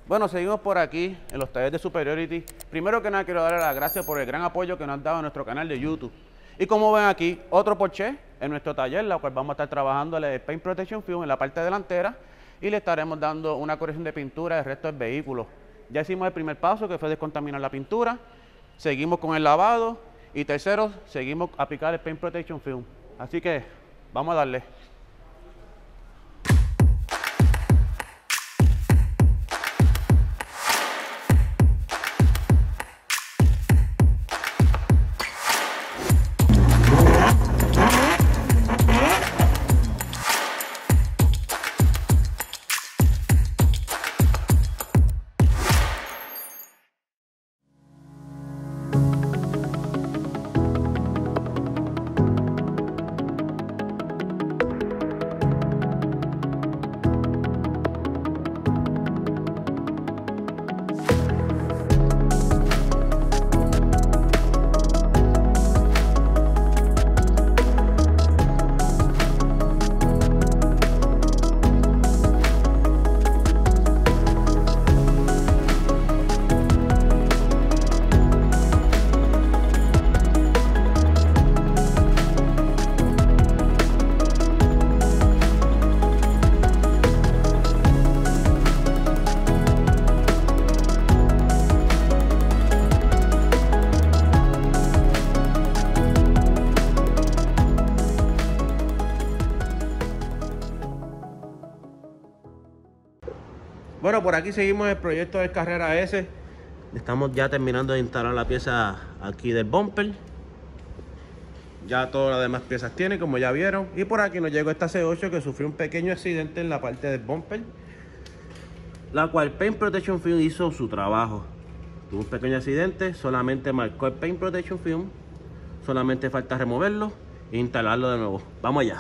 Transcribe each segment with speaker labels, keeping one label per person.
Speaker 1: Bueno, seguimos por aquí en los talleres de Superiority. Primero que nada quiero darle las gracias por el gran apoyo que nos han dado a nuestro canal de YouTube. Y como ven aquí, otro Porsche en nuestro taller, la cual vamos a estar trabajando el Paint Protection Film en la parte delantera y le estaremos dando una corrección de pintura del resto del vehículo. Ya hicimos el primer paso, que fue descontaminar la pintura. Seguimos con el lavado y tercero, seguimos a aplicar el Paint Protection Film. Así que vamos a darle. Bueno, por aquí seguimos el proyecto del Carrera S. Estamos ya terminando de instalar la pieza aquí del bumper. Ya todas las demás piezas tienen, como ya vieron. Y por aquí nos llegó esta C8 que sufrió un pequeño accidente en la parte del bumper, la cual Paint Protection Film hizo su trabajo. Tuvo un pequeño accidente, solamente marcó el Paint Protection Film. Solamente falta removerlo e instalarlo de nuevo. Vamos allá.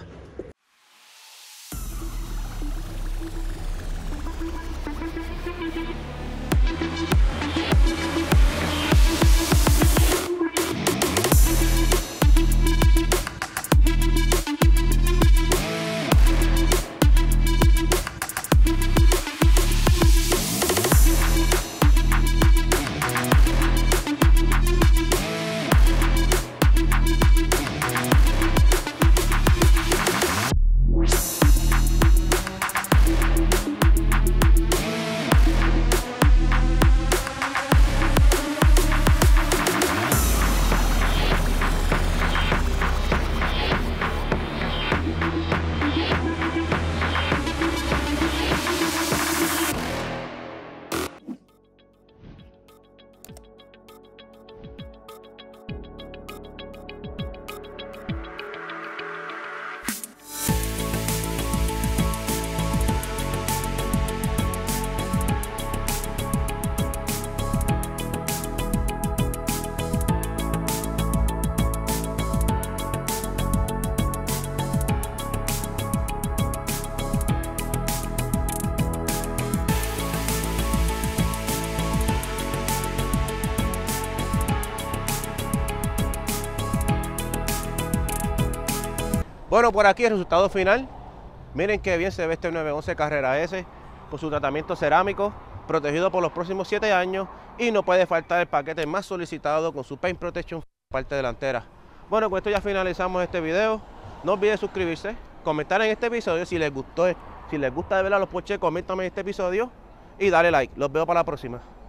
Speaker 1: Bueno, por aquí el resultado final. Miren qué bien se ve este 911 Carrera S con su tratamiento cerámico, protegido por los próximos 7 años, y no puede faltar el paquete más solicitado con su Paint Protection parte delantera. Bueno, con esto ya finalizamos este video. No olviden suscribirse, comentar en este episodio si les gustó, si les gusta de ver a los Porsche, coméntame en este episodio y dale like. Los veo para la próxima.